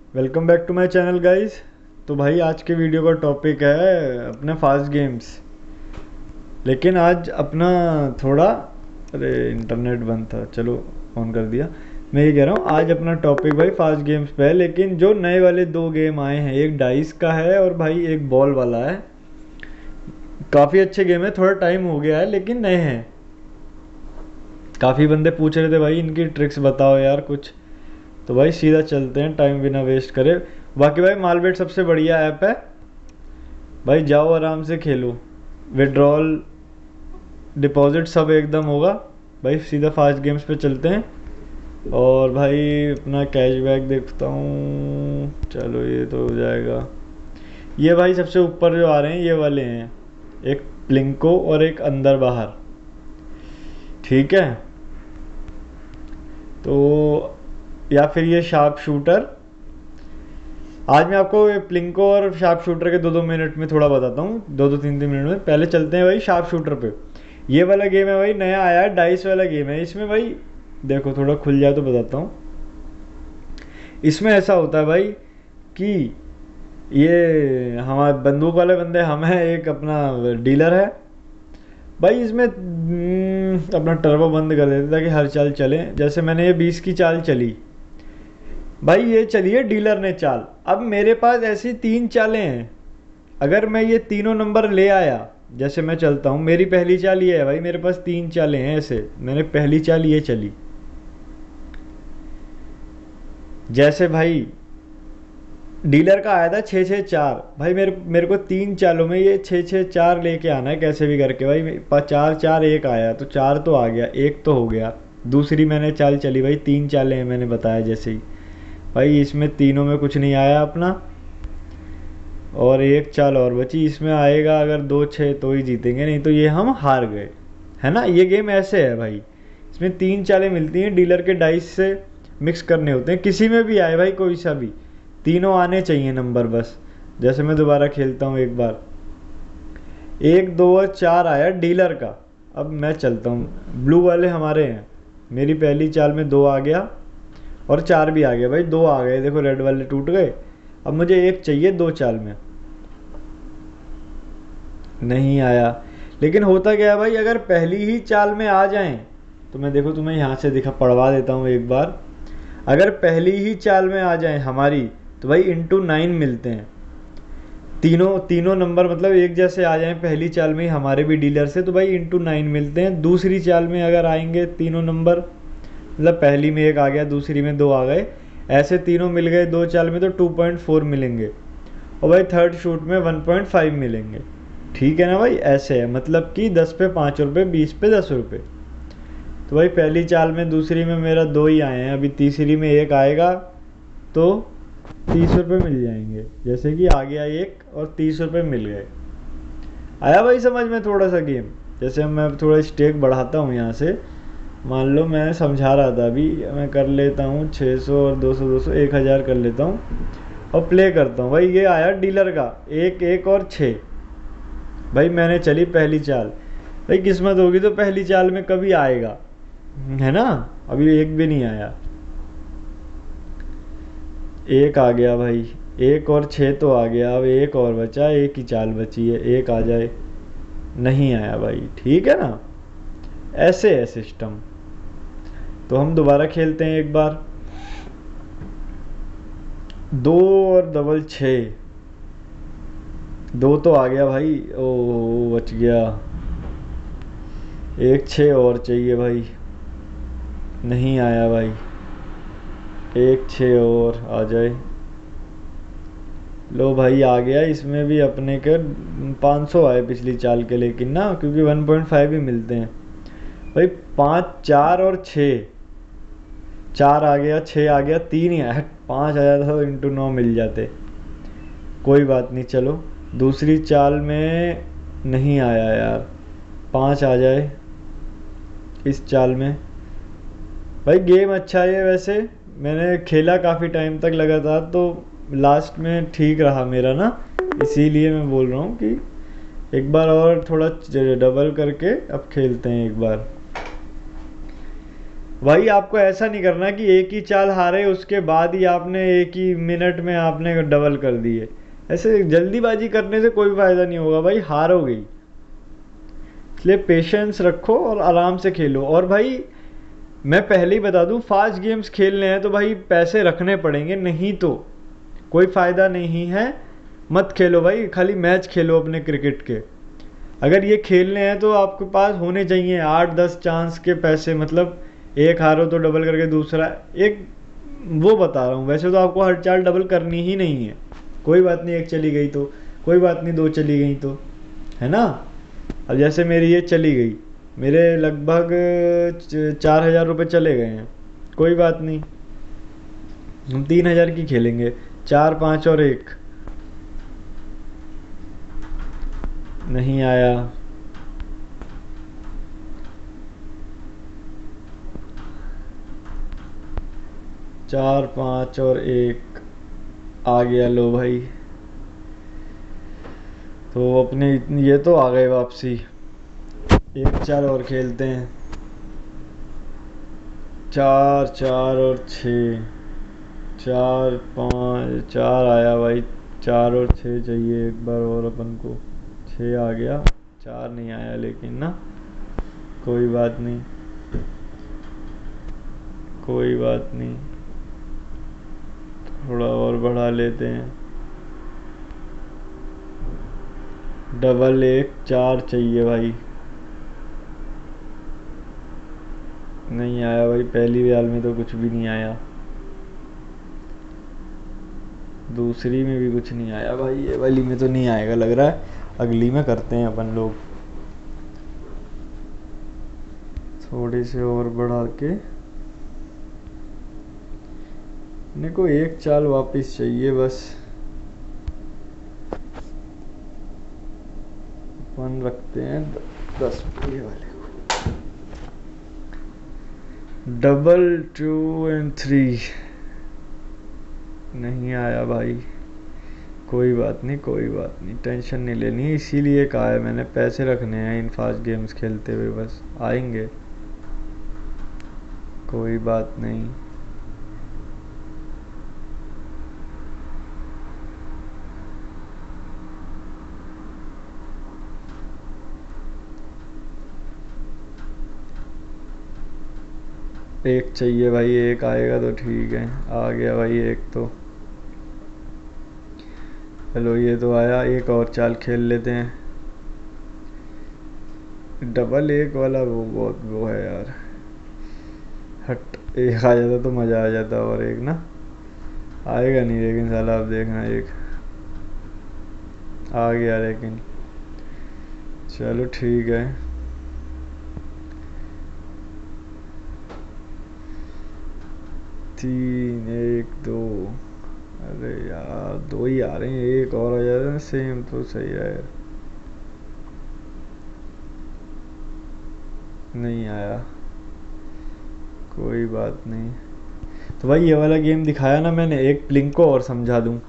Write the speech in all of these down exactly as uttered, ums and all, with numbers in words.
Welcome back to my channel guys. तो भाई आज के वीडियो का टॉपिक है अपने फास्ट गेम्स। लेकिन आज अपना थोड़ा, अरे इंटरनेट बंद था, चलो ऑन कर दिया। मैं ये कह रहा हूँ आज अपना टॉपिक भाई फास्ट गेम्स पे है, लेकिन जो नए वाले दो गेम आए हैं, एक डाइस का है और भाई एक बॉल वाला है। काफ़ी अच्छे गेम है, थोड़ा टाइम हो गया है लेकिन नए हैं। काफ़ी बंदे पूछ रहे थे भाई इनकी ट्रिक्स बताओ यार कुछ। तो भाई सीधा चलते हैं टाइम बिना वेस्ट करे। बाकी भाई मालबेट सबसे बढ़िया ऐप है भाई, जाओ आराम से खेलो। विड्रॉल डिपॉजिट सब एकदम होगा भाई। सीधा फास्ट गेम्स पे चलते हैं और भाई अपना कैशबैक देखता हूँ। चलो ये तो हो जाएगा। ये भाई सबसे ऊपर जो आ रहे हैं ये वाले हैं, एक प्लिंको और एक अंदर बाहर। ठीक है, तो या फिर ये शार्प शूटर। आज मैं आपको प्लिंको और शार्प शूटर के दो दो मिनट में थोड़ा बताता हूँ, दो दो तीन तीन मिनट में। पहले चलते हैं भाई शार्प शूटर पे। ये वाला गेम है भाई, नया आया है, डाइस वाला गेम है। इसमें भाई देखो थोड़ा खुल जाए तो बताता हूँ। इसमें ऐसा होता है भाई कि ये हमारे बंदूक वाले बंदे हम हैं, एक अपना डीलर है भाई। इसमें हम्म, अपना टर्बो बंद कर देते ताकि हर चाल चले। जैसे मैंने ये बीस की चाल चली भाई, ये चलिए डीलर ने चाल। अब मेरे पास ऐसी तीन चालें हैं, अगर मैं ये तीनों नंबर ले आया, जैसे मैं चलता हूँ, मेरी पहली चाल ये है भाई, मेरे पास तीन चालें हैं ऐसे। मैंने पहली चाल ये चली, जैसे भाई डीलर का आया था छः छः चार भाई, मेरे मेरे को तीन चालों में ये छः छः चार लेके आना है कैसे भी करके भाई। चार चार एक आया तो चार तो आ गया, एक तो हो गया। दूसरी मैंने चाल चली भाई, तीन चालें हैं मैंने बताया जैसे ही भाई। इसमें तीनों में कुछ नहीं आया अपना, और एक चाल और बची। इसमें आएगा अगर दो छः तो ही जीतेंगे, नहीं तो ये हम हार गए, है ना। ये गेम ऐसे है भाई, इसमें तीन चालें मिलती हैं, डीलर के डाइस से मिक्स करने होते हैं। किसी में भी आए भाई, कोई सा भी, तीनों आने चाहिए नंबर बस। जैसे मैं दोबारा खेलता हूँ एक बार, एक दो और चार आया डीलर का। अब मैं चलता हूँ, ब्लू वाले हमारे हैं। मेरी पहली चाल में दो आ गया और चार भी आ गया भाई, दो आ गए देखो, रेड वाले टूट गए। अब मुझे एक चाहिए दो चाल में, नहीं आया। लेकिन होता क्या है भाई, अगर पहली ही चाल में आ जाएं तो मैं देखो तुम्हें यहाँ से दिखा पढ़वा देता हूँ एक बार। अगर पहली ही चाल में आ जाएं हमारी तो भाई इंटू नाइन मिलते हैं। तीनों तीनों नंबर मतलब एक जैसे आ जाएं पहली चाल में ही हमारे भी डीलर से, तो भाई इंटू नाइन मिलते हैं। दूसरी चाल में अगर आएंगे तीनों नंबर, मतलब पहली में एक आ गया, दूसरी में दो आ गए, ऐसे तीनों मिल गए दो चाल में तो टू पॉइंट फोर मिलेंगे। और भाई थर्ड शूट में वन पॉइंट फाइव मिलेंगे। ठीक है ना भाई, ऐसे है मतलब कि दस पे पाँच रुपये, बीस पे दस रुपये। तो भाई पहली चाल में दूसरी में मेरा दो ही आए हैं, अभी तीसरी में एक आएगा तो तीस रुपये मिल जाएंगे। जैसे कि आ गया एक और तीस रुपये मिल गए। आया भाई समझ में थोड़ा सा गेम। जैसे मैं थोड़ा स्टेक बढ़ाता हूँ यहाँ से, मान लो मैं समझा रहा था अभी, मैं कर लेता हूँ छः सौ और दो सौ दो सौ एक हज़ार कर लेता हूँ और प्ले करता हूँ। भाई ये आया डीलर का एक एक और छः। भाई मैंने चली पहली चाल, भाई किस्मत होगी तो पहली चाल में कभी आएगा, है ना। अभी एक भी नहीं आया, एक आ गया भाई, एक और छः तो आ गया। अब एक और बचा, एक ही चाल बची है, एक आ जाए। नहीं आया भाई, ठीक है ना। ऐसे है सिस्टम। तो हम दोबारा खेलते हैं एक बार। दो और डबल छः, दो तो आ गया भाई, ओ बच गया। एक छः और चाहिए भाई, नहीं आया भाई। एक छः और आ जाए, लो भाई आ गया। इसमें भी अपने के पाँच सौ आए पिछली चाल के, लेकिन ना क्योंकि वन पॉइंट फाइव ही मिलते हैं भाई। पाँच चार और छः, चार आ गया, छः आ गया, तीन ही आया। पाँच आ जाता तो इंटू नौ मिल जाते, कोई बात नहीं। चलो दूसरी चाल में नहीं आया यार, पाँच आ जाए इस चाल में। भाई गेम अच्छा है वैसे, मैंने खेला काफ़ी टाइम तक लगातार, तो लास्ट में ठीक रहा मेरा ना, इसीलिए मैं बोल रहा हूँ कि एक बार और थोड़ा डबल करके अब खेलते हैं एक बार। भाई आपको ऐसा नहीं करना कि एक ही चाल हारे उसके बाद ही आपने एक ही मिनट में आपने डबल कर दिए। ऐसे जल्दीबाजी करने से कोई फायदा नहीं होगा भाई, हारोगे ही। इसलिए पेशेंस रखो और आराम से खेलो। और भाई मैं पहले ही बता दूं, फास्ट गेम्स खेलने हैं तो भाई पैसे रखने पड़ेंगे, नहीं तो कोई फ़ायदा नहीं है। मत खेलो भाई, खाली मैच खेलो अपने क्रिकेट के। अगर ये खेलने हैं तो आपके पास होने चाहिए आठ दस चांस के पैसे, मतलब एक हारो तो डबल करके दूसरा एक, वो बता रहा हूँ। वैसे तो आपको हर चाल डबल करनी ही नहीं है, कोई बात नहीं, एक चली गई तो कोई बात नहीं, दो चली गई तो, है ना। अब जैसे मेरी ये चली गई, मेरे लगभग चार हजार रुपये चले गए हैं, कोई बात नहीं, हम तीन हजार की खेलेंगे। चार पाँच और एक, नहीं आया। चार पाँच और एक आ गया, लो भाई। तो अपने ये तो आ गए वापसी। एक चार और खेलते हैं। चार चार और छः, चार पाँच, चार आया भाई, चार और छः चाहिए एक बार और अपन को। छः आ गया, चार नहीं आया लेकिन ना, कोई बात नहीं, कोई बात नहीं, थोड़ा और बढ़ा लेते हैं। डबल एक चार चाहिए भाई, नहीं आया भाई, पहली बार में तो कुछ भी नहीं आया, दूसरी में भी कुछ नहीं आया भाई, ये वाली में तो नहीं आएगा लग रहा है, अगली में करते हैं अपन लोग। थोड़ी से और बढ़ा के, मेरे को एक चाल वापस चाहिए बस। अपन रखते हैं दस ये वाले को। डबल टू एंड थ्री नहीं आया भाई, कोई बात नहीं, कोई बात नहीं, टेंशन नहीं लेनी, इसीलिए कहा है मैंने पैसे रखने हैं इन फास्ट गेम्स खेलते हुए, बस आएंगे, कोई बात नहीं। एक चाहिए भाई, एक आएगा तो ठीक है, आ गया भाई एक तो, चलो ये तो आया, एक और चाल खेल लेते हैं। डबल एक वाला वो बहुत वो है यार, हट, एक आ जाता तो मज़ा आ जाता, और एक ना आएगा नहीं, लेकिन साला आप देखना, एक आ गया लेकिन, चलो ठीक है। तीन एक दो, अरे यार दो ही आ रहे हैं, एक और आ जाता है सेम तो सही है, नहीं आया, कोई बात नहीं। तो भाई ये वाला गेम दिखाया ना मैंने, एक लिंक को और समझा दूं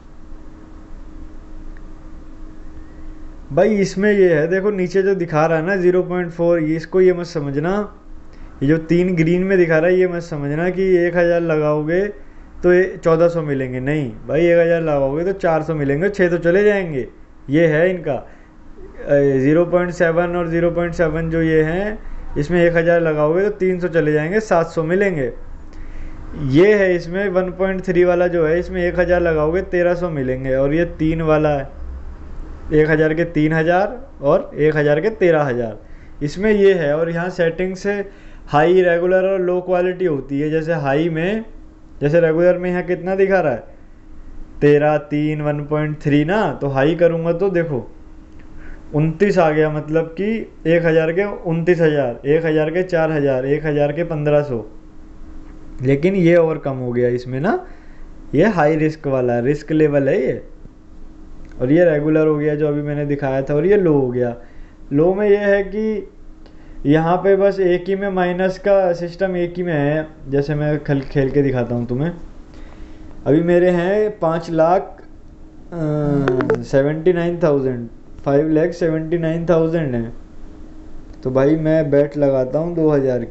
भाई। इसमें ये है, देखो नीचे जो दिखा रहा है ना ज़ीरो पॉइंट फोर, ये इसको ये मत समझना, ये जो तीन ग्रीन में दिखा रहा है ये मत समझना कि एक हज़ार लगाओगे तो ये चौदह सौ मिलेंगे, नहीं भाई, एक हज़ार लगाओगे तो चार सौ मिलेंगे, छः तो चले जाएंगे। ये है इनका ज़ीरो पॉइंट सेवन और ज़ीरो पॉइंट सेवन जो ये हैं, इसमें एक हज़ार लगाओगे तो तीन सौ चले जाएंगे, सात सौ मिलेंगे। ये है इसमें वन पॉइंट थ्री वाला जो है, इसमें एक हज़ार लगाओगे तेरह सौ मिलेंगे, और ये तीन वाला है, एक हज़ार के तीन हज़ार और एक हज़ार के तेरह हज़ार, इसमें ये है। और यहाँ सेटिंग से हाई, रेगुलर और लो क्वालिटी होती है। जैसे हाई में, जैसे रेगुलर में यहाँ कितना दिखा रहा है, तेरह तीन वन पॉइंट थ्री ना, तो हाई करूँगा तो देखो उनतीस आ गया, मतलब कि एक हज़ार के उनतीस हज़ार, एक हज़ार के चार हज़ार, एक हज़ार के पंद्रह सौ। लेकिन ये और कम हो गया इसमें ना, ये हाई रिस्क वाला है, रिस्क लेवल है ये। और ये रेगुलर हो गया जो अभी मैंने दिखाया था, और ये लो हो गया। लो में ये है कि यहाँ पे बस एक ही में माइनस का सिस्टम एक ही में है। जैसे मैं खेल खेल के दिखाता हूँ तुम्हें, अभी मेरे हैं पाँच lakh seventy nine thousand, five lakh seventy nine thousand है। तो भाई मैं बैट लगाता हूँ दो हज़ार की,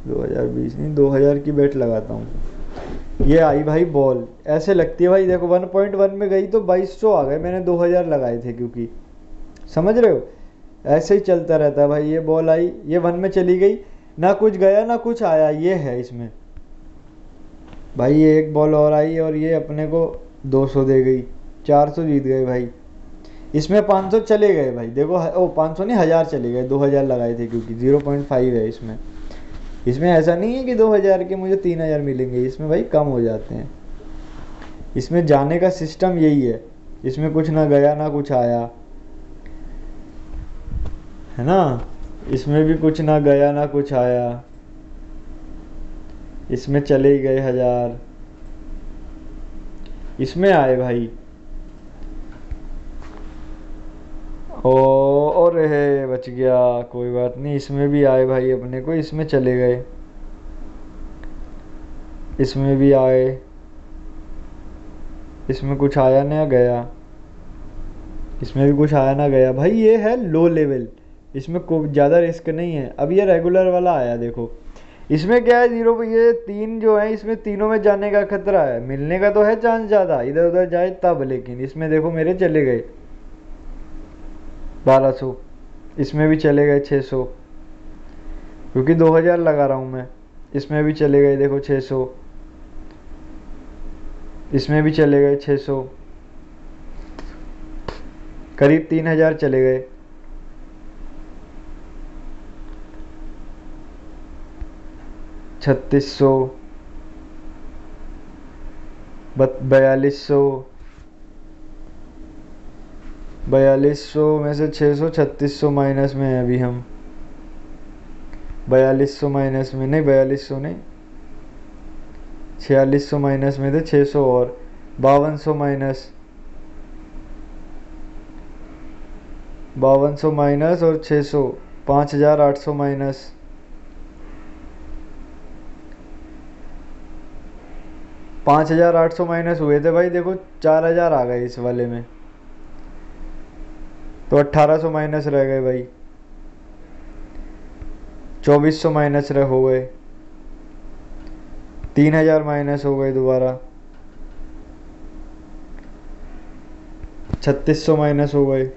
दो हज़ार बीस नहीं, दो हज़ार की बेट लगाता हूँ। ये आई भाई बॉल, ऐसे लगती है भाई, देखो वन पॉइंट वन में गई तो बाईस सौ आ गए, मैंने दो हज़ार लगाए थे क्योंकि, समझ रहे हो, ऐसे ही चलता रहता है भाई। ये बॉल आई, ये वन में चली गई, ना कुछ गया ना कुछ आया, ये है इसमें भाई। ये एक बॉल और आई और ये अपने को दो सौ दे गई, चार सौ जीत गए भाई। इसमें पाँच सौ चले गए भाई, देखो ओ पाँच सौ नहीं हज़ार चले गए, दो हज़ार लगाए थे क्योंकि ज़ीरो पॉइंट फाइव है इसमें। इसमें ऐसा नहीं है कि दो हज़ार के मुझे तीन हज़ार मिलेंगे, इसमें भाई कम हो जाते हैं। इसमें जाने का सिस्टम यही है, इसमें कुछ ना गया ना कुछ आया, है ना। इसमें भी कुछ ना गया ना कुछ आया, इसमें चले ही गए हजार, इसमें आए भाई ओ, और है बच गया, कोई बात नहीं। इसमें भी आए भाई अपने को, इसमें चले गए, इसमें भी आए, इसमें कुछ आया ना गया, इसमें भी कुछ आया ना गया भाई। ये है लो लेवल, इसमें कोई ज़्यादा रिस्क नहीं है। अब ये रेगुलर वाला आया देखो, इसमें क्या है जीरो, ये तीन जो है इसमें तीनों में जाने का खतरा है, मिलने का तो है चांस ज़्यादा, इधर उधर जाए तब, लेकिन इसमें देखो मेरे चले गए बारह सौ, इसमें भी चले गए छः सौ, क्योंकि दो हज़ार लगा रहा हूँ मैं। इसमें भी चले गए देखो छः सौ, इसमें भी चले गए छः सौ, करीब तीन हज़ार चले गए। छत्तीस सौ, बयालीस सौ, बयालीस सौ में से छः सौ, छत्तीस सौ माइनस में है अभी हम, बयालीस सौ माइनस में नहीं, बयालीस सौ नहीं, छियालीस सौ माइनस में थे, छः सौ और बावन सौ माइनस, बावन सौ माइनस और छः सौ, पाँच हजार आठ सौ माइनस, पाँच हजार आठ सौ माइनस हुए थे भाई, देखो चार हजार आ गए इस वाले में, तो अट्ठारह सौ माइनस रह गए भाई, चौबीस सौ माइनस रह हो गए, तीन हजार माइनस हो गए दोबारा, छत्तीस सौ माइनस हो गए,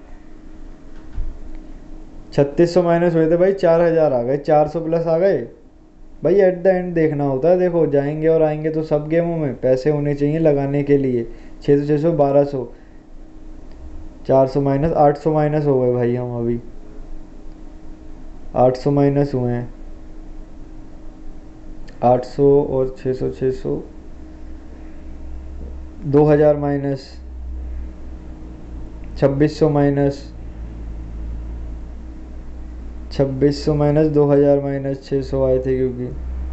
छत्तीस सौ माइनस हुए थे भाई, चार हजार आ गए, चार सौ प्लस आ गए भाई। एट द एंड देखना होता है, देखो जाएंगे और आएंगे तो सब गेमों में पैसे होने चाहिए लगाने के लिए। छः सौ, छः सौ, बारह सौ, चार सौ माइनस, आठ सौ माइनस हो गए भाई हम अभी, आठ सौ माइनस हुए हैं, आठ सौ और छः सौ, छः सौ, दो हज़ार माइनस, छब्बीस सौ माइनस, छब्बीस सौ माइनस, दो हज़ार माइनस, छः सौ आए थे क्योंकि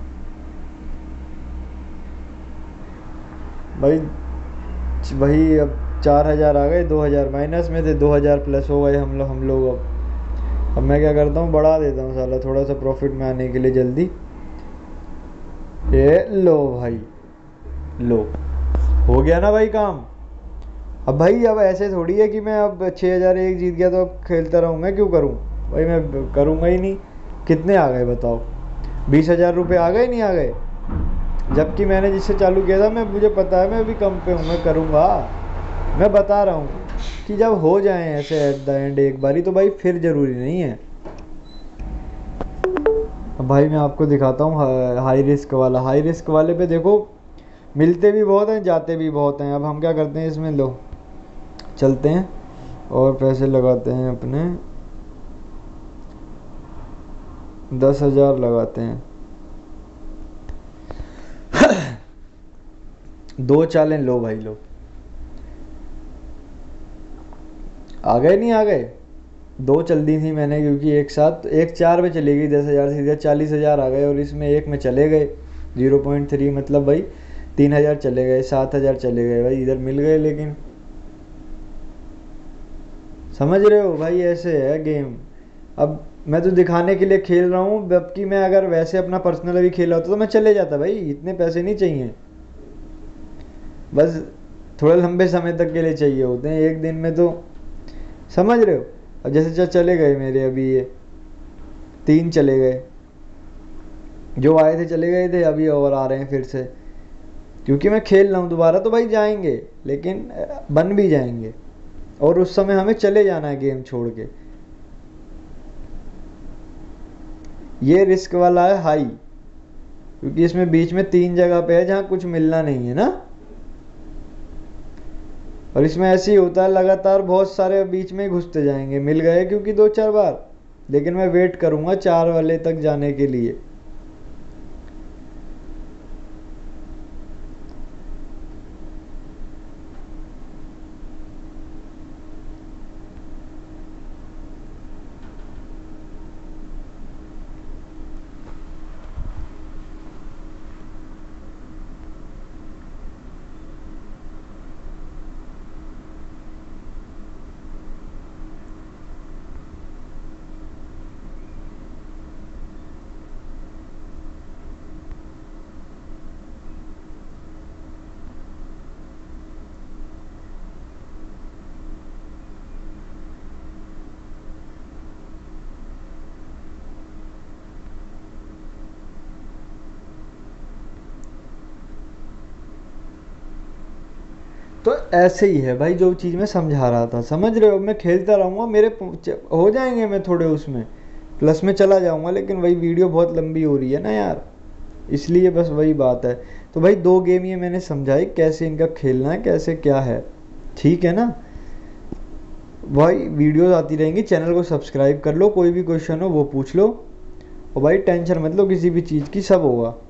भाई वही, अब चार हज़ार आ गए, दो हज़ार माइनस में थे, दो हज़ार प्लस हो गए हम लोग हम लोग अब अब मैं क्या करता हूँ, बढ़ा देता हूँ साला थोड़ा सा प्रॉफिट में आने के लिए जल्दी। ये लो भाई, लो हो गया ना भाई काम। अब भाई अब ऐसे थोड़ी है कि मैं अब छः हज़ार एक जीत गया तो अब खेलता रहूँ, मैं क्यों करूँ भाई, मैं करूँगा ही नहीं। कितने आ गए बताओ, बीस हज़ार रुपये आ गए नहीं आ गए, जबकि मैंने जिससे चालू किया था, मैं मुझे पता है मैं अभी कम पे हूँ, मैं करूँगा। मैं बता रहा हूँ कि जब हो जाए ऐसे एट द एंड एक बारी तो भाई फिर ज़रूरी नहीं है। अब भाई मैं आपको दिखाता हूँ हाई रिस्क वाला, हाई रिस्क वाले पे देखो मिलते भी बहुत हैं जाते भी बहुत हैं। अब हम क्या करते हैं इसमें, लो चलते हैं और पैसे लगाते हैं अपने, दस हज़ार लगाते हैं। दो चालें लो भाई, लो आ गए नहीं आ गए, दो चल दी थी मैंने क्योंकि एक साथ, एक चार में चली गई, दस हज़ार सीधे चालीस हज़ार आ गए, और इसमें एक में चले गए ज़ीरो पॉइंट थ्री, मतलब भाई तीन हज़ार चले गए, सात हज़ार चले गए भाई, इधर मिल गए। लेकिन समझ रहे हो भाई, ऐसे है गेम। अब मैं तो दिखाने के लिए खेल रहा हूँ, जबकि मैं अगर वैसे अपना पर्सनल अभी खेला होता तो मैं चले जाता भाई, इतने पैसे नहीं चाहिए, बस थोड़े लंबे समय तक के लिए चाहिए होते हैं, एक दिन में तो, समझ रहे हो। अब जैसे चले गए मेरे अभी ये तीन चले गए, जो आए थे चले गए थे, अभी और आ रहे हैं फिर से, क्योंकि मैं खेल रहा हूँ दोबारा तो भाई जाएंगे, लेकिन बन भी जाएंगे और उस समय हमें चले जाना है गेम छोड़ के। ये रिस्क वाला है हाई, क्योंकि इसमें बीच में तीन जगह पे है जहां कुछ मिलना नहीं है ना, और इसमें ऐसे ही होता है लगातार बहुत सारे बीच में ही घुसते जाएंगे। मिल गए क्योंकि दो चार बार, लेकिन मैं वेट करूंगा चार वाले तक जाने के लिए। तो ऐसे ही है भाई, जो चीज़ मैं समझा रहा था, समझ रहे हो। मैं खेलता रहूँगा, मेरे हो जाएंगे, मैं थोड़े उसमें प्लस में चला जाऊँगा, लेकिन वही वीडियो बहुत लंबी हो रही है ना यार, इसलिए बस वही बात है। तो भाई दो गेम ये मैंने समझाई कैसे इनका खेलना है, कैसे क्या है, ठीक है ना भाई। वीडियोस आती रहेंगी, चैनल को सब्सक्राइब कर लो, कोई भी क्वेश्चन हो वो पूछ लो, और भाई टेंशन मत लो किसी भी चीज़ की, सब होगा।